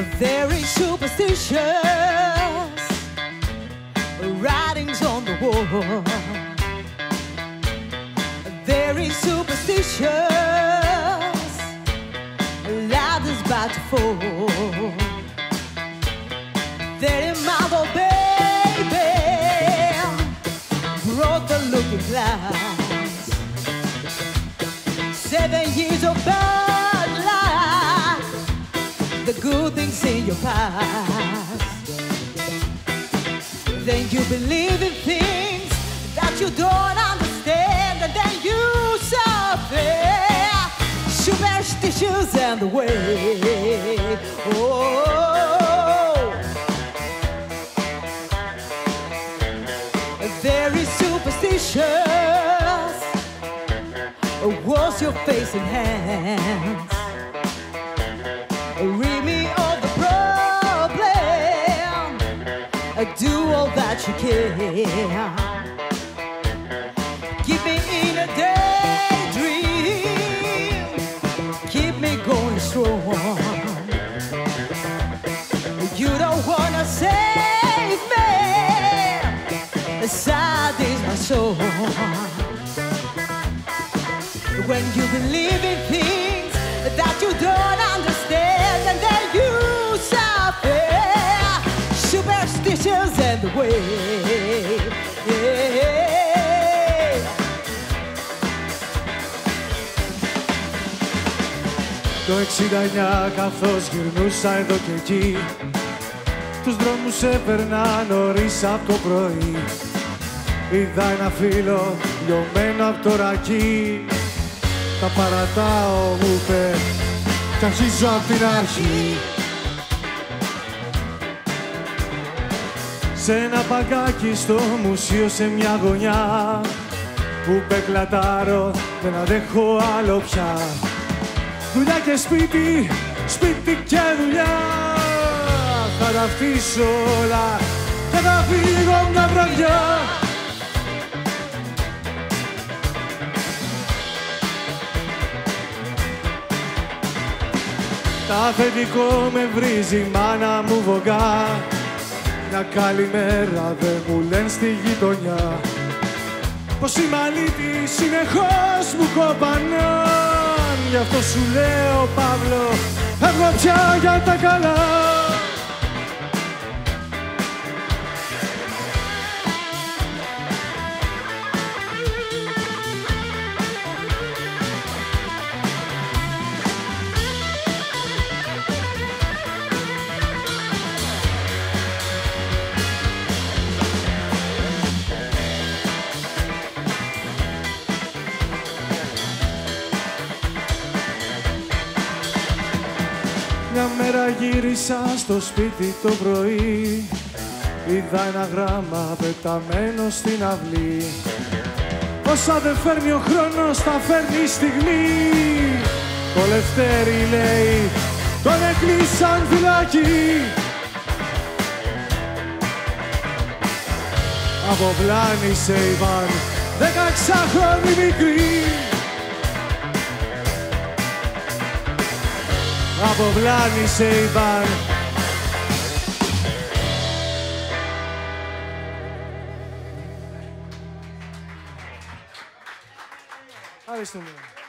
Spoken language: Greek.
Very superstitious writings on the wall. Very superstitious, ladders about to fall. Their mother, baby, brought the looking glass. 7 years of bad life, the good things in your past. Then you believe in things that you don't understand, and then you suffer. Superstitious and the way. Oh, very superstitious was your face and hands. Rid me of the problem, do all that you can. Keep me in a daydream, keep me going strong. You don't wanna save me, sad is my soul. When you believe in things that you don't understand, and then you suffer. Superstitious and the way. Το 69 καθώς γυρνούσα εδώ και εκεί, τους δρόμους έπαιρνα νωρίς από το πρωί. Είδα ένα φίλο λιωμένο από το ρακί. Τα παρατάω, μου είπε, κι αρχίζω απ' την αρχή. Σε ένα παγκάκι στο μουσείο σε μια γωνιά, που πεκλατάρω, δεν αντέχω άλλο πια. Δουλειά και σπίτι, σπίτι και δουλειά. Θα τα αφήσω όλα και θα φύγω μια βραδιά. Τα αφεντικό με βρίζει, η μάνα μου βογκά. Μια καλημέρα δεν μου λένε στη γειτονιά. Πως οι μαλίτοι συνεχώς μου κόπαναν. Γι' αυτό σου λέω, Παύλο, φεύγω πια για τα καλά. Μια μέρα γύρισα στο σπίτι το πρωί. Είδα ένα γράμμα πεταμένο στην αυλή. Όσα δεν φέρνει ο χρόνος, τα φέρνει η στιγμή. Το Λευτέρι λέει, τον έκλεισαν φυλακή. Αποπλάνησε η Βαν, 16χρονη μικρή. Αποπλάνησε η Βαν. Ευχαριστούμε.